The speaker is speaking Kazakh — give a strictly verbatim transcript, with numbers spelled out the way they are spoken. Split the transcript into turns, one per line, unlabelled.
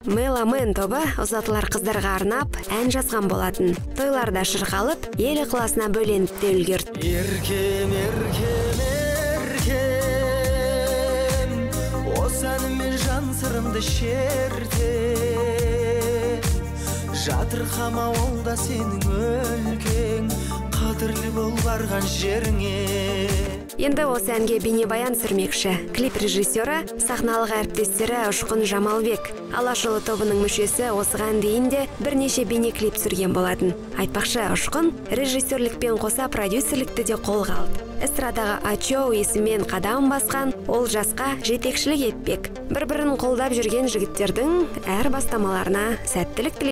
Меломен тобы ұзатылар қыздарға арнап ән жазған болатын. Тойларда шырқалып, ел ықыласына бөленіп те үлгерді.
Еркем, еркем, еркем, осы әнімен жан сырымды шерте. Жатырқама ол да сенің өлкең, қадірлі бол барған жеріңе.
Енді осы әнге бейнебаян сүрмекші. Клип режиссері, сахналық әріптестері Ұшқын Жамалбек. Алашұлы тобының мүшесі осыған дейін де бірнеше бейне клип сүрген болатын. Айтпақшы, Ұшқын режиссерлікпен қоса продюсерлікті де қолға алды. Эстрадаға Ачоу есімен қадам басқан, ол жасқа жетекшілік етпек. Бір-бірін қолдап жүрген жігіттердің әр бастамаларына сәттілік тілеймін.